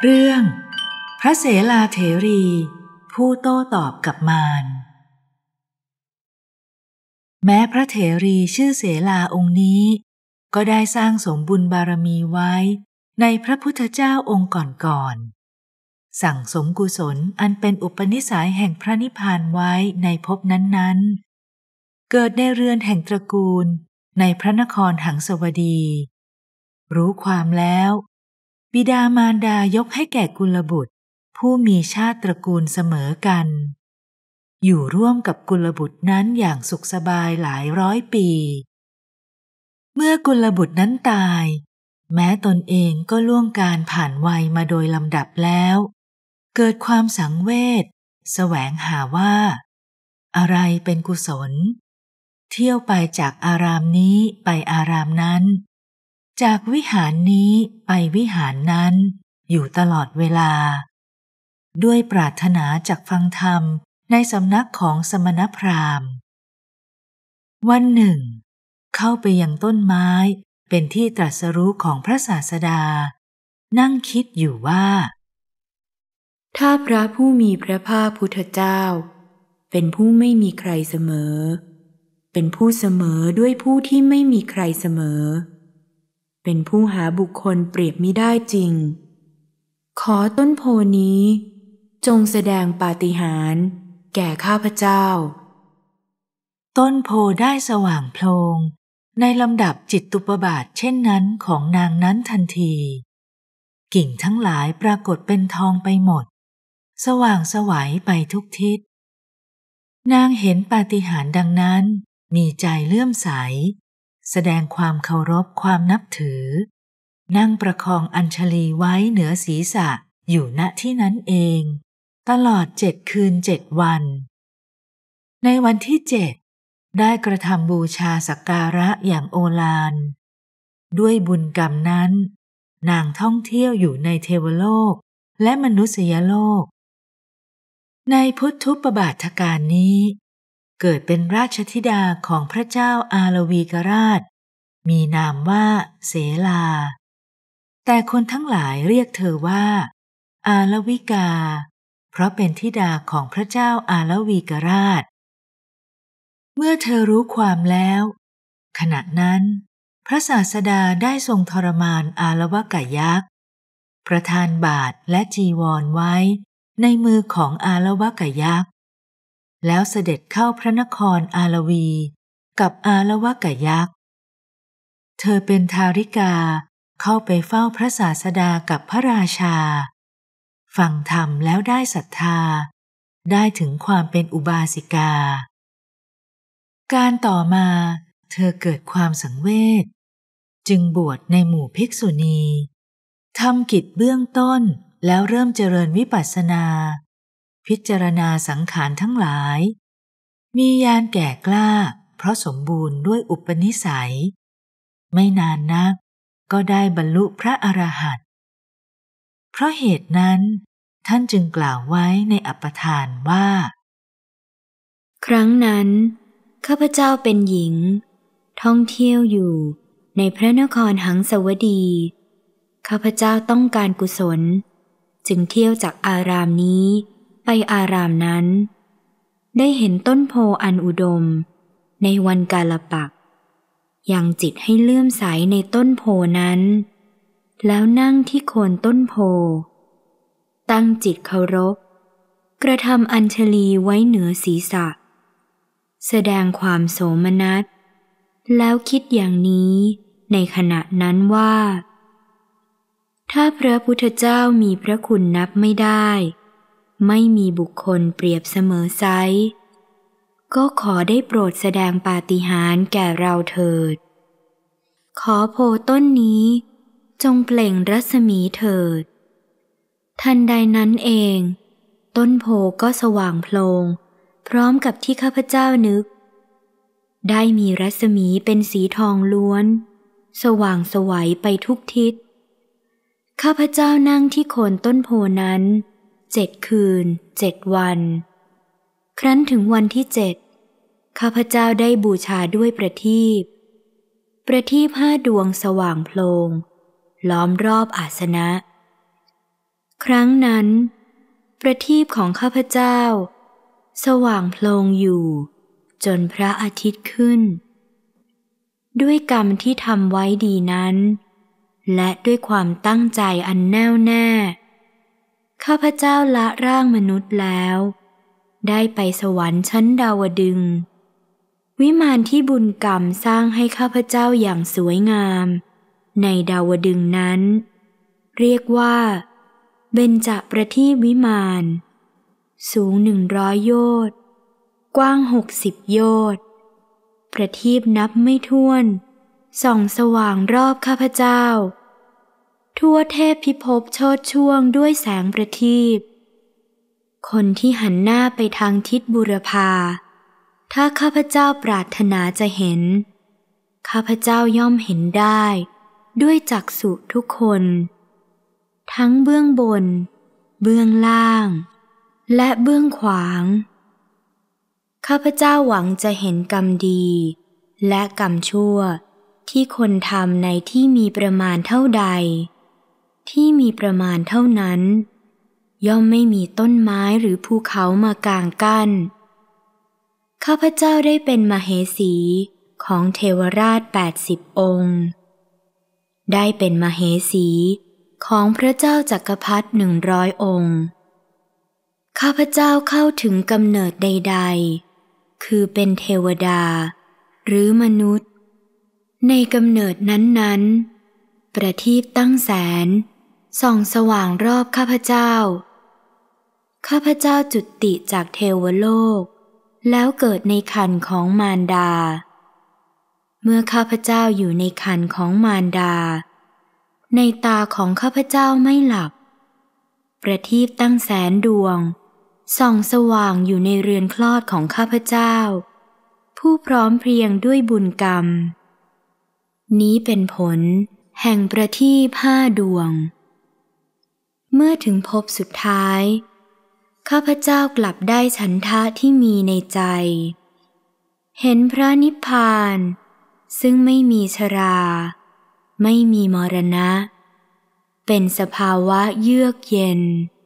เรื่องพระเสลาเถรีผู้โต้ตอบกับมารแม้พระเถรีชื่อเสลาองค์นี้ก็ได้สร้างสมบุญบารมีไว้ในพระพุทธเจ้าองค์ก่อนๆสั่งสมกุศลอันเป็นอุปนิสัยแห่งพระนิพพานไว้ในภพนั้นๆเกิดในเรือนแห่งตระกูลในพระนครหังสวดีรู้ความแล้วบิดามารดายกให้แก่กุลบุตรผู้มีชาติตระกูลเสมอกันอยู่ร่วมกับกุลบุตรนั้นอย่างสุขสบายหลายร้อยปีเมื่อกุลบุตรนั้นตายแม้ตนเองก็ล่วงการผ่านวัยมาโดยลำดับแล้วเกิดความสังเวชแสวงหาว่าอะไรเป็นกุศลเที่ยวไปจากอารามนี้ไปอารามนั้นจากวิหารนี้ไปวิหารนั้นอยู่ตลอดเวลาด้วยปรารถนาจักฟังธรรมในสำนักของสมณพราหมณ์วันหนึ่งเข้าไปยังต้นไม้เป็นที่ตรัสรู้ของพระศาสดานั่งคิดอยู่ว่าถ้าพระผู้มีพระภาคพุทธเจ้าเป็นผู้ไม่มีใครเสมอเป็นผู้เสมอด้วยผู้ที่ไม่มีใครเสมอเป็นผู้หาบุคคลเปรียบมิได้จริงขอต้นโพนี้จงแสดงปาฏิหาริย์แก่ข้าพเจ้าต้นโพได้สว่างโพลงในลำดับจิตตุปบาทเช่นนั้นของนางนั้นทันทีกิ่งทั้งหลายปรากฏเป็นทองไปหมดสว่างไสวไปทุกทิศนางเห็นปาฏิหาริย์ดังนั้นมีใจเลื่อมใสแสดงความเคารพความนับถือนั่งประคองอัญชลีไว้เหนือศีรษะอยู่ณที่นั้นเองตลอด7 คืน 7 วันในวันที่7ได้กระทำบูชาสักการะอย่างโอฬารด้วยบุญกรรมนั้นนางท่องเที่ยวอยู่ในเทวโลกและมนุษยโลกในพุทธุปบาทกาลนี้เกิดเป็นราชธิดาของพระเจ้าอาลวีกราชมีนามว่าเสลาแต่คนทั้งหลายเรียกเธอว่าอาลวิกาเพราะเป็นธิดาของพระเจ้าอาลวีกราชเมื่อเธอรู้ความแล้วขณะนั้นพระศาสดาได้ทรงทรมานอาลวกยักษ์ประทานบาตรและจีวรไว้ในมือของอาลวกยักษ์แล้วเสด็จเข้าพระนครอาลวีกับอาลวกยักษ์เธอเป็นทาริกาเข้าไปเฝ้าพระศาสดากับพระราชาฟังธรรมแล้วได้ศรัทธาได้ถึงความเป็นอุบาสิกาการต่อมาเธอเกิดความสังเวชจึงบวชในหมู่ภิกษุณีทำกิจเบื้องต้นแล้วเริ่มเจริญวิปัสสนาพิจารณาสังขารทั้งหลายมีญาณแก่กล้าเพราะสมบูรณ์ด้วยอุปนิสัยไม่นานนักก็ได้บรรลุพระอรหันต์เพราะเหตุนั้นท่านจึงกล่าวไว้ในอัปปทานว่าครั้งนั้นข้าพเจ้าเป็นหญิงท่องเที่ยวอยู่ในพระนครหังสวดีข้าพเจ้าต้องการกุศลจึงเที่ยวจากอารามนี้ไปอารามนั้นได้เห็นต้นโพอันอุดมในวันกาลปักษ์ยังจิตให้เลื่อมใสในต้นโพนั้นแล้วนั่งที่โคนต้นโพตั้งจิตเคารพกระทำอัญชลีไว้เหนือศีรษะแสดงความโสมนัสแล้วคิดอย่างนี้ในขณะนั้นว่าถ้าพระพุทธเจ้ามีพระคุณนับไม่ได้ไม่มีบุคคลเปรียบเสมอไซร้ก็ขอได้โปรดแสดงปาฏิหาริย์แก่เราเถิดขอโพต้นนี้จงเปล่งรัศมีเถิดทันใดนั้นเองต้นโพก็สว่างโพลงพร้อมกับที่ข้าพเจ้านึกได้มีรัศมีเป็นสีทองล้วนสว่างไสวไปทุกทิศข้าพเจ้านั่งที่โคนต้นโพนั้น7 คืน 7 วันครั้นถึงวันที่7ข้าพเจ้าได้บูชาด้วยประทีป5 ดวงสว่างโพลงล้อมรอบอาสนะครั้งนั้นประทีปของข้าพเจ้าสว่างโพลงอยู่จนพระอาทิตย์ขึ้นด้วยกรรมที่ทำไว้ดีนั้นและด้วยความตั้งใจอันแน่วแน่ข้าพเจ้าละร่างมนุษย์แล้วได้ไปสวรรค์ชั้นดาวดึงส์วิมานที่บุญกรรมสร้างให้ข้าพเจ้าอย่างสวยงามในดาวดึงส์นั้นเรียกว่าเบญจประทีปวิมานสูง100 โยชน์กว้าง60 โยชน์ประทีปนับไม่ถ้วนส่องสว่างรอบข้าพเจ้าทั่วเทพพิภพโชติช่วงด้วยแสงประทีปคนที่หันหน้าไปทางทิศบุรพาถ้าข้าพเจ้าปรารถนาจะเห็นข้าพเจ้าย่อมเห็นได้ด้วยจักษุทุกคนทั้งเบื้องบนเบื้องล่างและเบื้องขวางข้าพเจ้าหวังจะเห็นกรรมดีและกรรมชั่วที่คนทำในที่มีประมาณเท่าใดที่มีประมาณเท่านั้นย่อมไม่มีต้นไม้หรือภูเขามากางกั้นข้าพเจ้าได้เป็นมเหสีของเทวราช80 องค์ได้เป็นมเหสีของพระเจ้าจักรพรรดิ100 องค์ข้าพเจ้าเข้าถึงกำเนิดใดๆคือเป็นเทวดาหรือมนุษย์ในกำเนิดนั้นๆประทีปตั้งแสนส่องสว่างรอบข้าพเจ้าข้าพเจ้าจุติจากเทวโลกแล้วเกิดในครรภ์ของมารดาเมื่อข้าพเจ้าอยู่ในครรภ์ของมารดาในตาของข้าพเจ้าไม่หลับประทีปตั้งแสนดวงส่องสว่างอยู่ในเรือนคลอดของข้าพเจ้าผู้พร้อมเพรียงด้วยบุญกรรมนี้เป็นผลแห่งประทีป5 ดวงเมื่อถึงภพสุดท้ายข้าพเจ้ากลับได้ฉันทะที่มีในใจเห็นพระนิพพานซึ่งไม่มีชราไม่มีมรณะเป็นสภาวะเยือกเย็น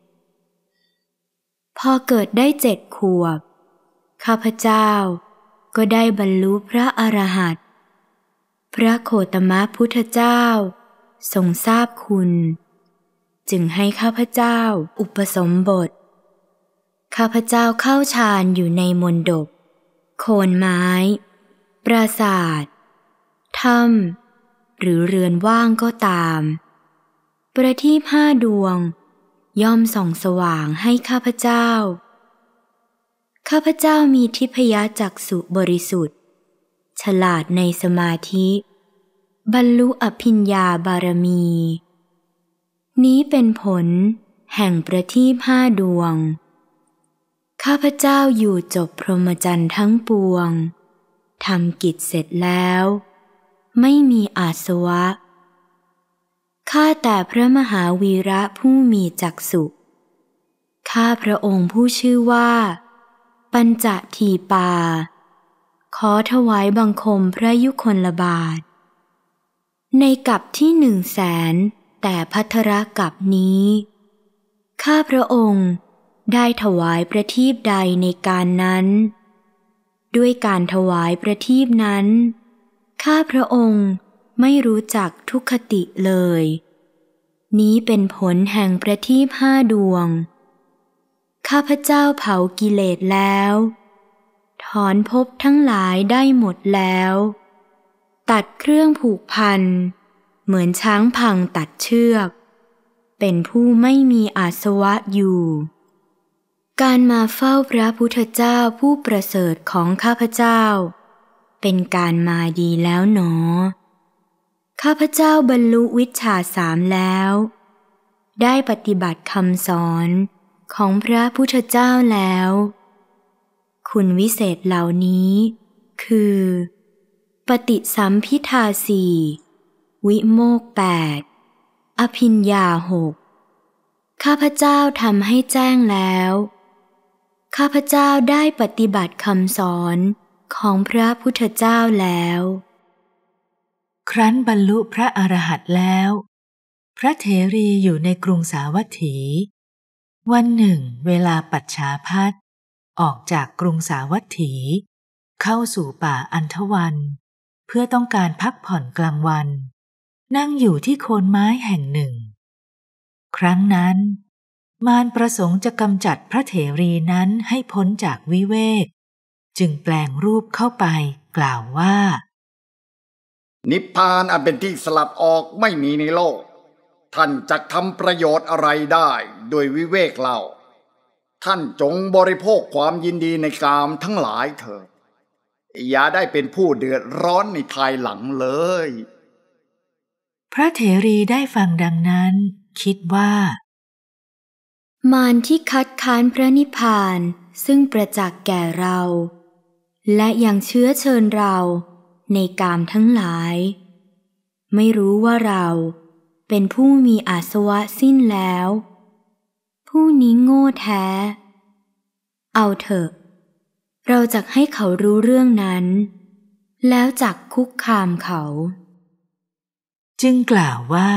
พอเกิดได้7 ขวบข้าพเจ้าก็ได้บรรลุพระอรหันต์พระโคตมพุทธเจ้าทรงทราบคุณจึงให้ข้าพเจ้าอุปสมบทข้าพเจ้าเข้าฌานอยู่ในมณฑปโคนไม้ปราสาทถ้ำหรือเรือนว่างก็ตามประทีป5 ดวงย่อมส่องสว่างให้ข้าพเจ้าข้าพเจ้ามีทิพยจักษุบริสุทธิ์ฉลาดในสมาธิบรรลุอภิญญาบารมีนี้เป็นผลแห่งประทีป5 ดวงข้าพเจ้าอยู่จบพรหมจรรย์ทั้งปวงทำกิจเสร็จแล้วไม่มีอาสวะข้าแต่พระมหาวีระผู้มีจักษุข้าพระองค์ผู้ชื่อว่าปัญจทีปาขอถวายบังคมพระยุคลบาทในกัปที่100,000แต่ภัทรกัปนี้ข้าพระองค์ได้ถวายประทีปใดในการนั้นด้วยการถวายประทีปนั้นข้าพระองค์ไม่รู้จักทุกขติเลยนี้เป็นผลแห่งประทีป5 ดวงข้าพเจ้าเผากิเลสแล้วถอนภพทั้งหลายได้หมดแล้วตัดเครื่องผูกพันเหมือนช้างพังตัดเชือกเป็นผู้ไม่มีอาสวะอยู่การมาเฝ้าพระพุทธเจ้าผู้ประเสริฐของข้าพเจ้าเป็นการมาดีแล้วหนอข้าพเจ้าบรรลุวิชชา3แล้วได้ปฏิบัติคำสอนของพระพุทธเจ้าแล้วคุณวิเศษเหล่านี้คือปฏิสัมภิทา4วิโมกข์8อภิญญา6ข้าพเจ้าทำให้แจ้งแล้วข้าพเจ้าได้ปฏิบัติคำสอนของพระพุทธเจ้าแล้วครั้นบรรลุพระอรหันต์แล้วพระเถรีอยู่ในกรุงสาวัตถี วันหนึ่งเวลาปัจฉาพัสออกจากกรุงสาวัตถีเข้าสู่ป่าอันธวันเพื่อต้องการพักผ่อนกลางวันนั่งอยู่ที่โคนไม้แห่งหนึ่งครั้งนั้นมารประสงค์จะกำจัดพระเถรีนั้นให้พ้นจากวิเวกจึงแปลงรูปเข้าไปกล่าวว่านิพพานอันเป็นที่สลัดออกไม่มีในโลกท่านจะทำประโยชน์อะไรได้โดยวิเวกเล่าท่านจงบริโภคความยินดีในกามทั้งหลายเถิดอย่าได้เป็นผู้เดือดร้อนในภายหลังเลยพระเถรีได้ฟังดังนั้นคิดว่ามารที่คัดค้านพระนิพพานซึ่งประจักษ์แก่เราและยังเชื้อเชิญเราในกามทั้งหลายไม่รู้ว่าเราเป็นผู้มีอาสวะสิ้นแล้วผู้นี้โง่แท้เอาเถอะเราจักให้เขารู้เรื่องนั้นแล้วจักคุกคามเขาจึงกล่าวว่าก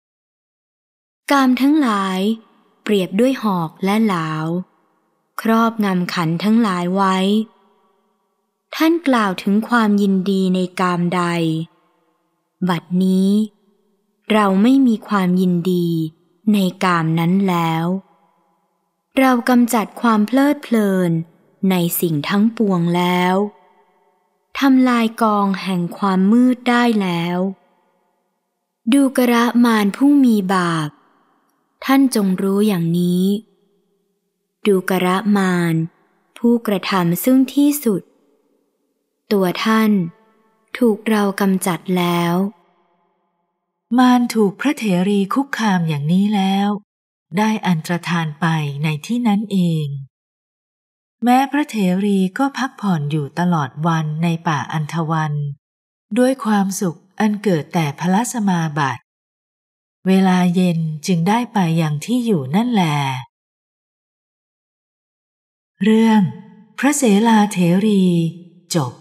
ามทั้งหลายเปรียบด้วยหอกและหลาวครอบงำขันทั้งหลายไว้ท่านกล่าวถึงความยินดีในกามใดบัดนี้เราไม่มีความยินดีในกามนั้นแล้วเรากำจัดความเพลิดเพลินในสิ่งทั้งปวงแล้วทำลายกองแห่งความมืดได้แล้วดูกระมารผู้มีบาปท่านจงรู้อย่างนี้ดูกระมารผู้กระทำซึ่งที่สุดตัวท่านถูกเรากำจัดแล้วมารถูกพระเถรีคุกคามอย่างนี้แล้วได้อันตรธานไปในที่นั้นเองแม้พระเถรีก็พักผ่อนอยู่ตลอดวันในป่าอันธวันด้วยความสุขอันเกิดแต่พละสมาบัติเวลาเย็นจึงได้ไปอย่างที่อยู่นั่นแลเรื่องพระเสลาเถรีจบ